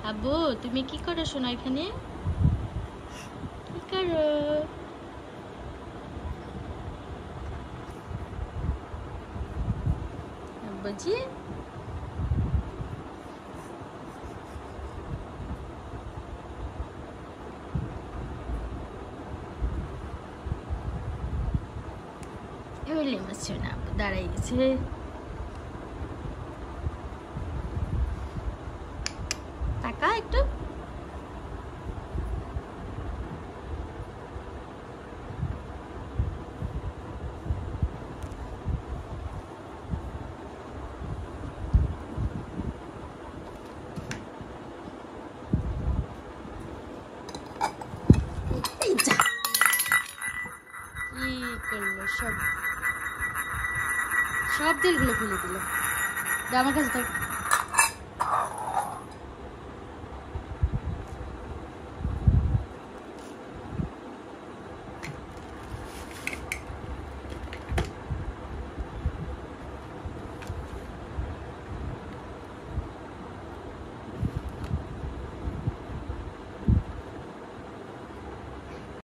আব্বু তুমি কি করো শোনো এখানে? কি করো? আব্বুজি এবার লেমাস না, আব্বু দাঁড়াই গেছে। টাকা একটু কি করলো? সব দিলগুলো ফেলে দিল। আমার কাছে